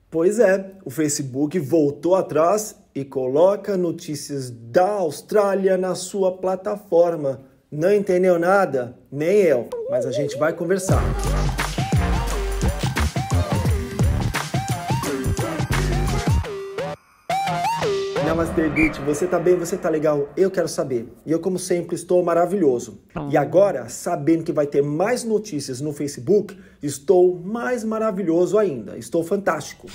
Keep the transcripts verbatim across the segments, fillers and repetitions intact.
Pois é, o Facebook voltou atrás e coloca notícias da Austrália na sua plataforma. Não entendeu nada? Nem eu, mas a gente vai conversar. Namastê, Git. Você tá bem? Você tá legal? Eu quero saber. E eu, como sempre, estou maravilhoso. E agora, sabendo que vai ter mais notícias no Facebook, estou mais maravilhoso ainda. Estou fantástico.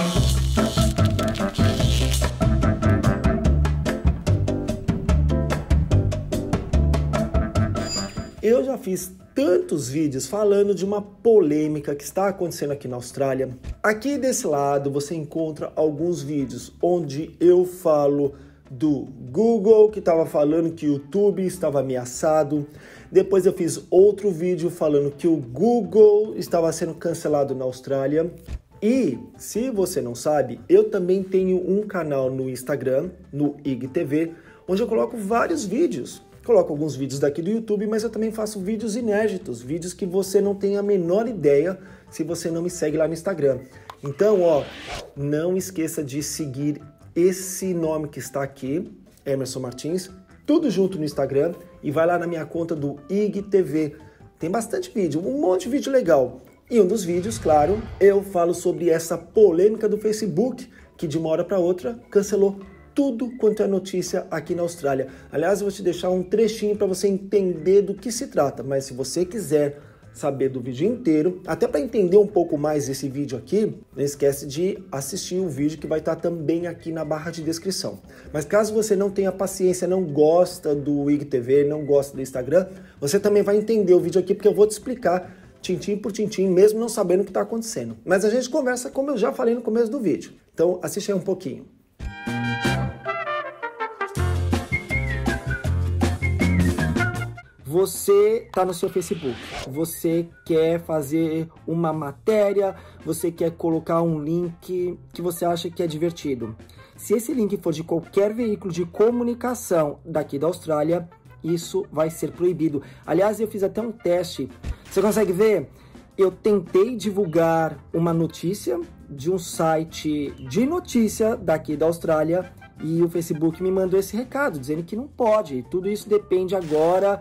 Eu já fiz tantos vídeos falando de uma polêmica que está acontecendo aqui na Austrália. Aqui desse lado você encontra alguns vídeos onde eu falo do Google, que estava falando que o YouTube estava ameaçado. Depois eu fiz outro vídeo falando que o Google estava sendo cancelado na Austrália. E, se você não sabe, eu também tenho um canal no Instagram, no I G T V, onde eu coloco vários vídeos. Coloco alguns vídeos daqui do YouTube, mas eu também faço vídeos inéditos, vídeos que você não tem a menor ideia se você não me segue lá no Instagram. Então, ó, não esqueça de seguir esse nome que está aqui, Emerson Martins, tudo junto no Instagram, e vai lá na minha conta do I G T V. Tem bastante vídeo, um monte de vídeo legal. E um dos vídeos, claro, eu falo sobre essa polêmica do Facebook, que de uma hora para outra cancelou tudo quanto é notícia aqui na Austrália. Aliás, eu vou te deixar um trechinho para você entender do que se trata, mas se você quiser saber do vídeo inteiro, até para entender um pouco mais esse vídeo aqui, não esquece de assistir o vídeo que vai estar também aqui na barra de descrição. Mas caso você não tenha paciência, não gosta do I G T V, não gosta do Instagram, você também vai entender o vídeo aqui, porque eu vou te explicar tintim por tintim, mesmo não sabendo o que está acontecendo. Mas a gente conversa como eu já falei no começo do vídeo. Então assiste aí um pouquinho. Você está no seu Facebook, você quer fazer uma matéria, você quer colocar um link que você acha que é divertido. Se esse link for de qualquer veículo de comunicação daqui da Austrália, isso vai ser proibido. Aliás, eu fiz até um teste. Você consegue ver? Eu tentei divulgar uma notícia de um site de notícia daqui da Austrália e o Facebook me mandou esse recado, dizendo que não pode. Tudo isso depende agora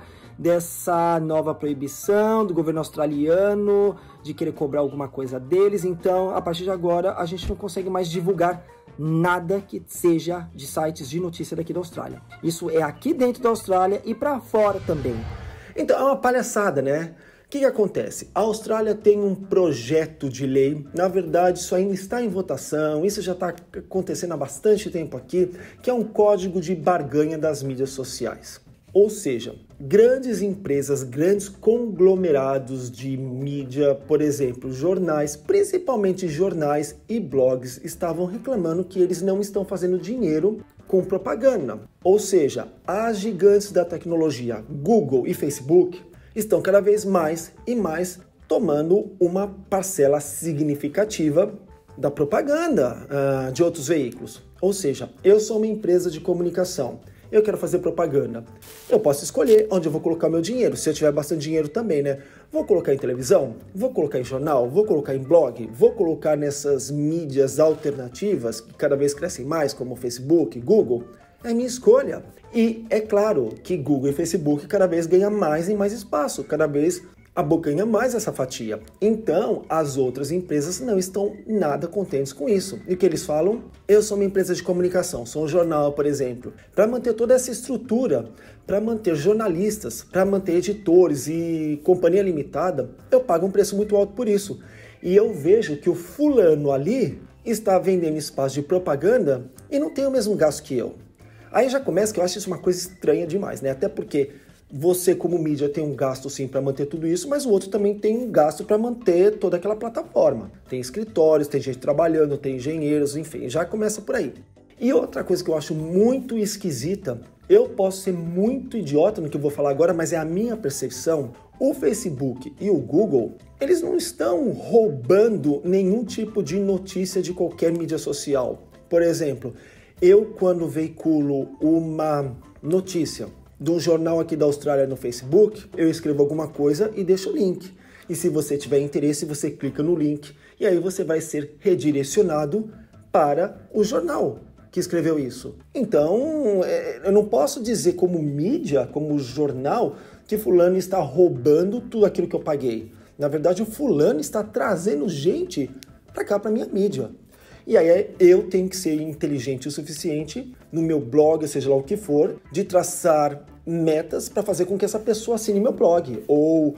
dessa nova proibição do governo australiano de querer cobrar alguma coisa deles. Então, a partir de agora, a gente não consegue mais divulgar nada que seja de sites de notícia daqui da Austrália. Isso é aqui dentro da Austrália e para fora também. Então, é uma palhaçada, né? O que que acontece? A Austrália tem um projeto de lei, na verdade isso ainda está em votação, isso já está acontecendo há bastante tempo aqui, que é um código de barganha das mídias sociais. Ou seja, grandes empresas, grandes conglomerados de mídia, por exemplo, jornais, principalmente jornais e blogs, estavam reclamando que eles não estão fazendo dinheiro com propaganda. Ou seja, as gigantes da tecnologia, Google e Facebook, estão cada vez mais e mais tomando uma parcela significativa da propaganda uh, de outros veículos. Ou seja, eu sou uma empresa de comunicação. Eu quero fazer propaganda. Eu posso escolher onde eu vou colocar meu dinheiro, se eu tiver bastante dinheiro também, né? Vou colocar em televisão? Vou colocar em jornal? Vou colocar em blog? Vou colocar nessas mídias alternativas que cada vez crescem mais, como Facebook, Google? É minha escolha. E é claro que Google e Facebook cada vez ganham mais e mais espaço, cada vez abocanha mais essa fatia. Então, as outras empresas não estão nada contentes com isso. E o que eles falam? Eu sou uma empresa de comunicação, sou um jornal, por exemplo. Para manter toda essa estrutura, para manter jornalistas, para manter editores e companhia limitada, eu pago um preço muito alto por isso. E eu vejo que o fulano ali está vendendo espaço de propaganda e não tem o mesmo gasto que eu. Aí já começa que eu acho isso uma coisa estranha demais, né? Até porque você, como mídia, tem um gasto sim para manter tudo isso, mas o outro também tem um gasto para manter toda aquela plataforma. Tem escritórios, tem gente trabalhando, tem engenheiros, enfim, já começa por aí. E outra coisa que eu acho muito esquisita, eu posso ser muito idiota no que eu vou falar agora, mas é a minha percepção. O Facebook e o Google, eles não estão roubando nenhum tipo de notícia de qualquer mídia social. Por exemplo, eu quando veiculo uma notícia de um jornal aqui da Austrália no Facebook, eu escrevo alguma coisa e deixo o link. E se você tiver interesse, você clica no link E aí você vai ser redirecionado para o jornal que escreveu isso. Então, eu não posso dizer como mídia, como jornal, que fulano está roubando tudo aquilo que eu paguei. Na verdade, o fulano está trazendo gente para cá, para minha mídia. E aí eu tenho que ser inteligente o suficiente no meu blog, seja lá o que for, de traçar metas para fazer com que essa pessoa assine meu blog ou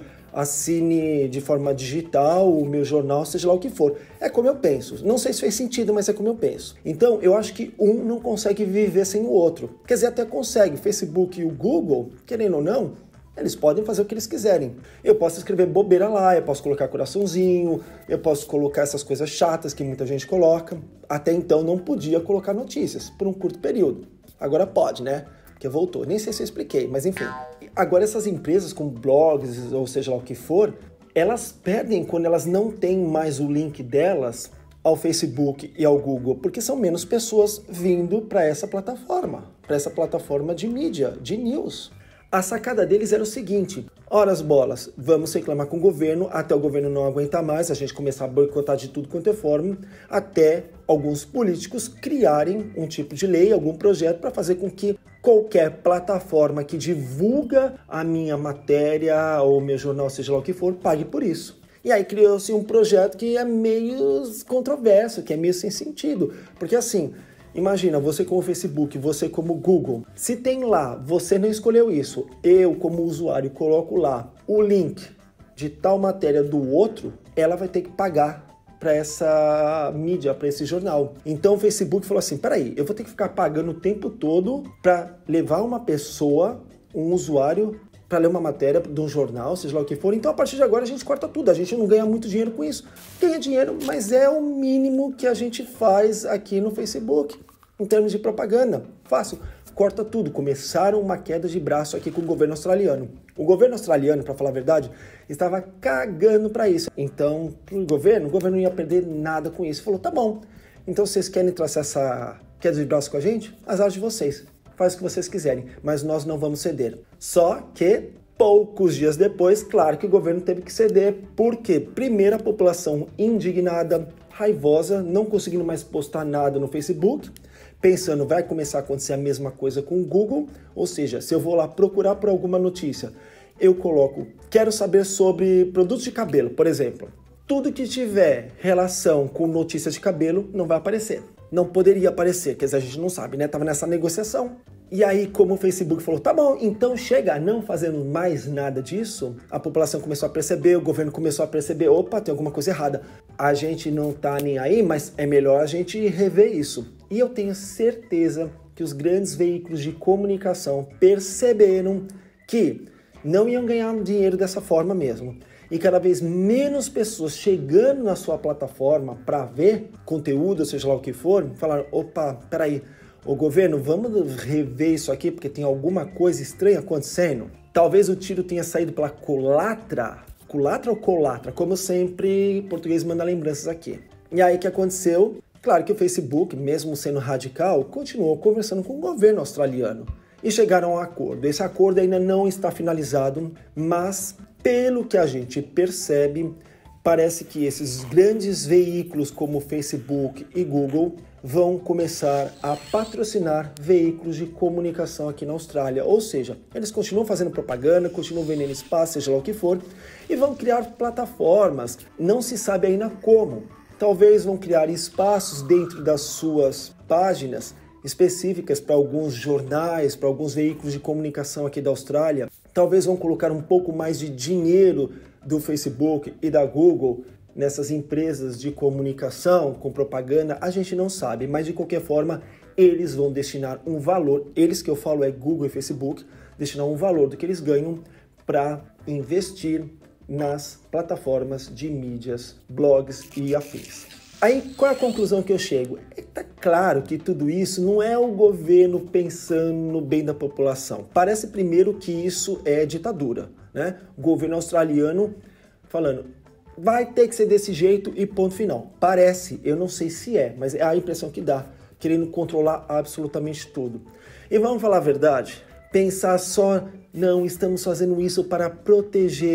assine de forma digital o meu jornal, seja lá o que for. É como eu penso. Não sei se fez sentido, mas é como eu penso. Então, eu acho que um não consegue viver sem o outro. Quer dizer, até consegue. O Facebook e o Google, querendo ou não, eles podem fazer o que eles quiserem. Eu posso escrever bobeira lá, eu posso colocar coraçãozinho, eu posso colocar essas coisas chatas que muita gente coloca. Até então não podia colocar notícias por um curto período. Agora pode, né? Porque voltou. Nem sei se eu expliquei, mas enfim. Agora essas empresas com blogs, ou seja lá o que for, elas perdem quando elas não têm mais o link delas ao Facebook e ao Google, porque são menos pessoas vindo para essa plataforma, para essa plataforma de mídia, de news. A sacada deles era o seguinte: ora as bolas, vamos reclamar com o governo até o governo não aguentar mais, a gente começar a boicotar de tudo quanto é forma, até alguns políticos criarem um tipo de lei, algum projeto para fazer com que qualquer plataforma que divulga a minha matéria ou meu jornal, seja lá o que for, pague por isso. E aí criou-se um projeto que é meio controverso, que é meio sem sentido, porque assim, imagina, você como Facebook, você como Google, se tem lá, você não escolheu isso, eu como usuário coloco lá o link de tal matéria do outro, ela vai ter que pagar para essa mídia, para esse jornal. Então o Facebook falou assim, peraí, eu vou ter que ficar pagando o tempo todo para levar uma pessoa, um usuário, para ler uma matéria de um jornal, seja lá o que for. Então a partir de agora a gente corta tudo, a gente não ganha muito dinheiro com isso. Ganha dinheiro, mas é o mínimo que a gente faz aqui no Facebook, em termos de propaganda. Fácil. Corta tudo. Começaram uma queda de braço aqui com o governo australiano. O governo australiano, para falar a verdade, estava cagando para isso. Então, para o governo, o governo não ia perder nada com isso. Falou, tá bom, então vocês querem traçar essa queda de braço com a gente? Azar de vocês. Faz o que vocês quiserem, mas nós não vamos ceder. Só que, poucos dias depois, claro que o governo teve que ceder, porque primeiro a população indignada, raivosa, não conseguindo mais postar nada no Facebook, pensando, vai começar a acontecer a mesma coisa com o Google, ou seja, se eu vou lá procurar por alguma notícia, eu coloco, quero saber sobre produtos de cabelo, por exemplo. Tudo que tiver relação com notícias de cabelo não vai aparecer. Não poderia aparecer, quer dizer, a gente não sabe, né? Tava nessa negociação. E aí, como o Facebook falou, tá bom, então chega, não fazendo mais nada disso, a população começou a perceber, o governo começou a perceber, opa, tem alguma coisa errada. A gente não tá nem aí, mas é melhor a gente rever isso. E eu tenho certeza que os grandes veículos de comunicação perceberam que não iam ganhar dinheiro dessa forma mesmo. E cada vez menos pessoas chegando na sua plataforma para ver conteúdo, seja lá o que for, falaram, opa, peraí, ô governo, vamos rever isso aqui porque tem alguma coisa estranha acontecendo. Talvez o tiro tenha saído pela culatra, culatra ou colatra, como sempre, português manda lembranças aqui. E aí o que aconteceu? Claro que o Facebook, mesmo sendo radical, continuou conversando com o governo australiano e chegaram a um acordo. Esse acordo ainda não está finalizado, mas pelo que a gente percebe, parece que esses grandes veículos como Facebook e Google vão começar a patrocinar veículos de comunicação aqui na Austrália. Ou seja, eles continuam fazendo propaganda, continuam vendendo espaço, seja lá o que for, e vão criar plataformas, não se sabe ainda como. Talvez vão criar espaços dentro das suas páginas específicas para alguns jornais, para alguns veículos de comunicação aqui da Austrália. Talvez vão colocar um pouco mais de dinheiro do Facebook e da Google nessas empresas de comunicação com propaganda. A gente não sabe, mas de qualquer forma eles vão destinar um valor, eles que eu falo é Google e Facebook, destinar um valor do que eles ganham para investir nas plataformas de mídias, blogs e afins. Aí, qual é a conclusão que eu chego? É, tá claro que tudo isso não é o governo pensando no bem da população. Parece primeiro que isso é ditadura, né? O governo australiano falando, vai ter que ser desse jeito e ponto final. Parece, eu não sei se é, mas é a impressão que dá, querendo controlar absolutamente tudo. E vamos falar a verdade? Pensar só, não, estamos fazendo isso para proteger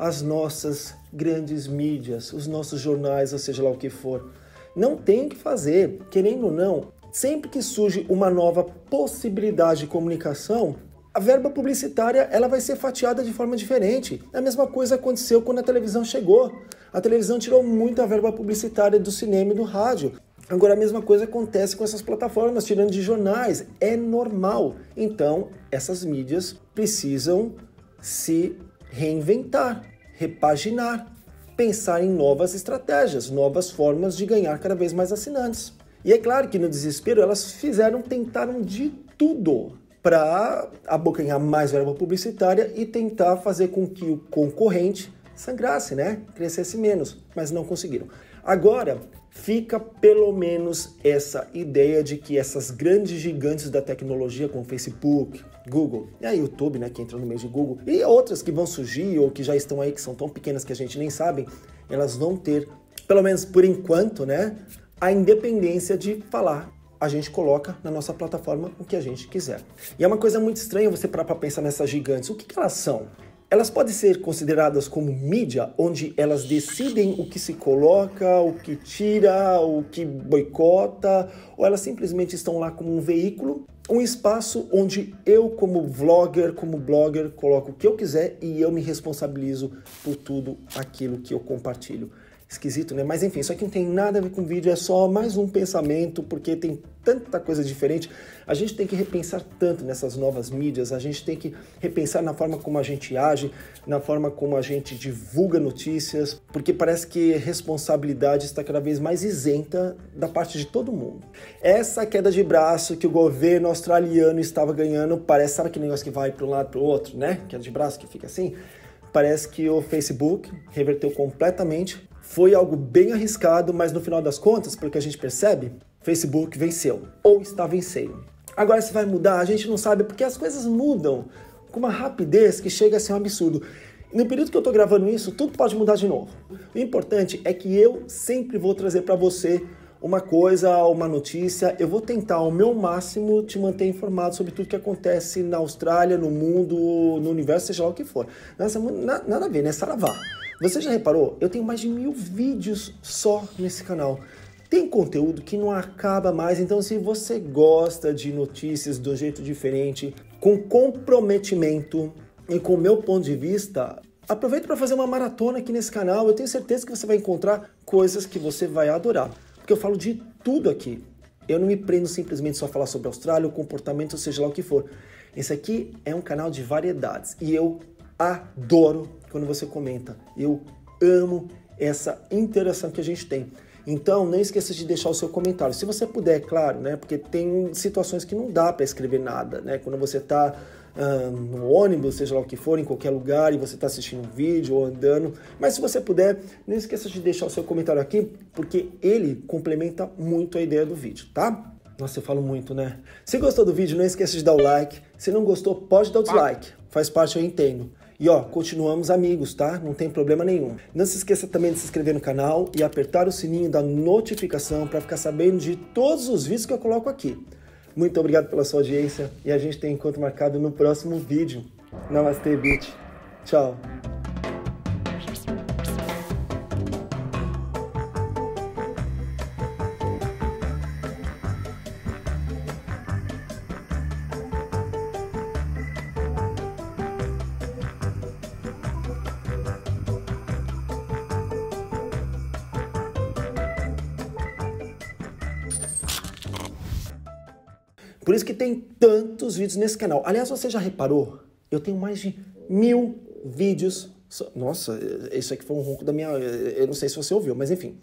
as nossas grandes mídias, os nossos jornais, ou seja lá o que for. Não tem que fazer, querendo ou não, sempre que surge uma nova possibilidade de comunicação, a verba publicitária ela vai ser fatiada de forma diferente. A mesma coisa aconteceu quando a televisão chegou. A televisão tirou muita verba publicitária do cinema e do rádio. Agora a mesma coisa acontece com essas plataformas, tirando de jornais. É normal. Então, essas mídias precisam se reinventar, repaginar, pensar em novas estratégias, novas formas de ganhar cada vez mais assinantes. E é claro que no desespero elas fizeram, tentaram de tudo para abocanhar mais verba publicitária e tentar fazer com que o concorrente sangrasse, né? Crescesse menos, mas não conseguiram. Agora, fica pelo menos essa ideia de que essas grandes gigantes da tecnologia, como Facebook, Google, e a YouTube, né, que entra no meio de Google, e outras que vão surgir ou que já estão aí, que são tão pequenas que a gente nem sabe, elas vão ter, pelo menos por enquanto, né, a independência de falar. A gente coloca na nossa plataforma o que a gente quiser. E é uma coisa muito estranha você parar para pensar nessas gigantes. O que, que elas são? Elas podem ser consideradas como mídia, onde elas decidem o que se coloca, o que tira, o que boicota, ou elas simplesmente estão lá como um veículo, um espaço onde eu, como vlogger, como blogger, coloco o que eu quiser e eu me responsabilizo por tudo aquilo que eu compartilho. Esquisito, né? Mas enfim, isso aqui não tem nada a ver com vídeo, é só mais um pensamento, porque tem tanta coisa diferente. A gente tem que repensar tanto nessas novas mídias, a gente tem que repensar na forma como a gente age, na forma como a gente divulga notícias, porque parece que a responsabilidade está cada vez mais isenta da parte de todo mundo. Essa queda de braço que o governo australiano estava ganhando, parece, sabe aquele negócio que vai para um lado para o outro, né? Queda de braço que fica assim? Parece que o Facebook reverteu completamente. Foi algo bem arriscado, mas no final das contas, pelo que a gente percebe, Facebook venceu, ou está vencendo. Agora, se vai mudar, a gente não sabe, porque as coisas mudam com uma rapidez que chega a ser um absurdo. No período que eu estou gravando isso, tudo pode mudar de novo. O importante é que eu sempre vou trazer para você uma coisa, uma notícia. Eu vou tentar ao meu máximo te manter informado sobre tudo que acontece na Austrália, no mundo, no universo, seja lá o que for. Nossa, nada a ver, né? Saravá. Você já reparou? Eu tenho mais de mil vídeos só nesse canal. Tem conteúdo que não acaba mais, então se você gosta de notícias de um jeito diferente, com comprometimento e com o meu ponto de vista, aproveita para fazer uma maratona aqui nesse canal. Eu tenho certeza que você vai encontrar coisas que você vai adorar, porque eu falo de tudo aqui. Eu não me prendo simplesmente só a falar sobre a Austrália, o comportamento, seja lá o que for. Esse aqui é um canal de variedades e eu adoro quando você comenta. Eu amo essa interação que a gente tem. Então, não esqueça de deixar o seu comentário. Se você puder, claro, né? Porque tem situações que não dá para escrever nada, né? Quando você está um, no ônibus, seja lá o que for, em qualquer lugar, e você está assistindo um vídeo ou andando. Mas se você puder, não esqueça de deixar o seu comentário aqui, porque ele complementa muito a ideia do vídeo, tá? Nossa, eu falo muito, né? Se gostou do vídeo, não esqueça de dar o like. Se não gostou, pode dar o dislike. Faz parte, eu entendo. E ó, continuamos amigos, tá? Não tem problema nenhum. Não se esqueça também de se inscrever no canal e apertar o sininho da notificação para ficar sabendo de todos os vídeos que eu coloco aqui. Muito obrigado pela sua audiência e a gente tem encontro marcado no próximo vídeo. Namastê, bitch. Tchau. Por isso que tem tantos vídeos nesse canal. Aliás, você já reparou? Eu tenho mais de mil vídeos. Nossa, isso aqui foi um ronco da minha... Eu não sei se você ouviu, mas enfim.